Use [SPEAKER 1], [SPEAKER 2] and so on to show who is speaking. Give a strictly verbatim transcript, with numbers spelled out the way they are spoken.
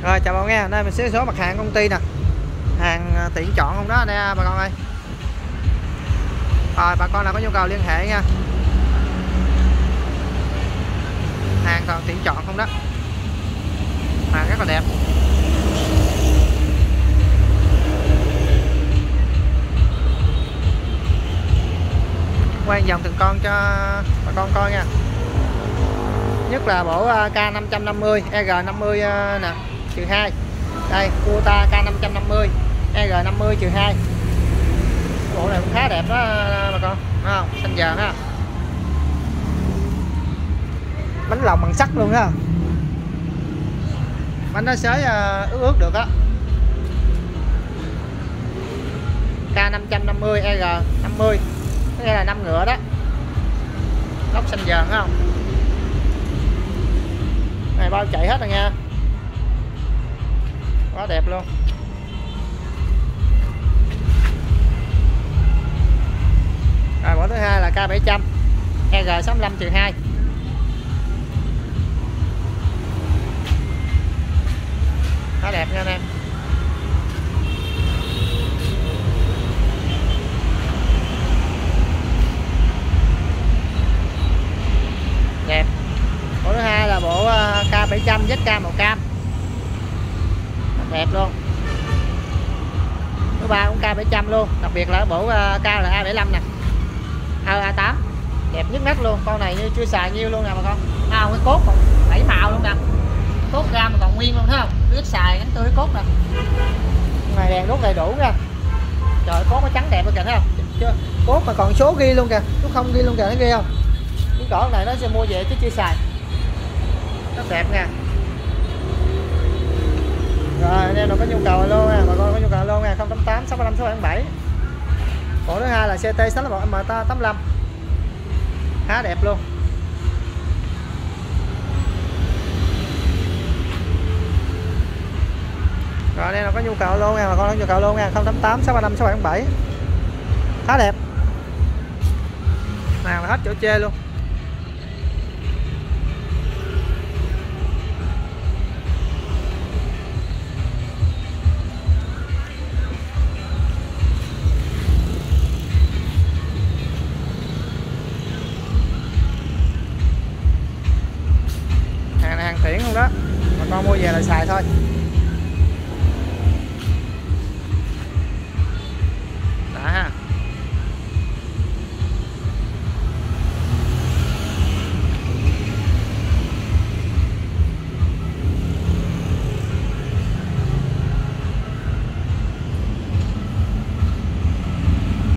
[SPEAKER 1] Rồi chào bà con nghe, đây mình sẽ số mặt hàng công ty nè, hàng tiện chọn không đó nè bà con ơi. Rồi bà con nào có nhu cầu liên hệ nha, hàng toàn tiện chọn không đó, hàng rất là đẹp. Quay vòng từng con cho bà con coi nha, nhất là bộ K năm năm mươi E R năm mươi nè trừ hai. Đây Kubota K năm năm mươi E R năm mươi trừ hai, bộ này cũng khá đẹp đó bà con, thấy không? Xanh vàng ha, bánh lòng bằng sắt luôn đó, bánh nó xới ướt ướt được á. K năm năm mươi E R năm mươi, đây là năm ngựa đó, lốc xanh vàng thấy không? Này bao chạy hết rồi nha, quá đẹp luôn. Rồi bộ thứ hai là K bảy trăm E R sáu lăm trừ hai, khá đẹp nha anh em. Đẹp. Bộ thứ hai là bộ K bảy trăm Z K màu cam, đẹp luôn. Thứ ba cũng K bảy trăm luôn, đặc biệt là bộ K là A bảy lăm nè, A tám đẹp nhất mắt luôn. Con này như chưa xài nhiêu luôn nè bà con. À, cái cốt còn bảy màu luôn nè, cốt ra mà còn nguyên luôn thấy không? Biết xài gắn tươi cốt nè. Này đèn đốt đầy đủ nha. Trời, cốt nó trắng đẹp luôn kìa, thấy không? Chưa, cốt mà còn số ghi luôn kìa, số không ghi luôn kìa, thấy ghê không? Cái cỏ này nó sẽ mua về chứ chưa xài. Rất đẹp nha. Rồi anh em nào có nhu cầu luôn nha, bà con có nhu cầu luôn nha, không tám tám sáu năm sáu bảy bảy. Bộ thứ hai là C T sáu một M tám lăm, khá đẹp luôn. Rồi đây là có nhu cầu luôn nha, bà con có nhu cầu luôn nha, không tám tám sáu năm sáu bảy bảy, khá đẹp. Nào là hết chỗ chê luôn. Hàng này hàng tiễn không đó, bà con mua về là xài thôi.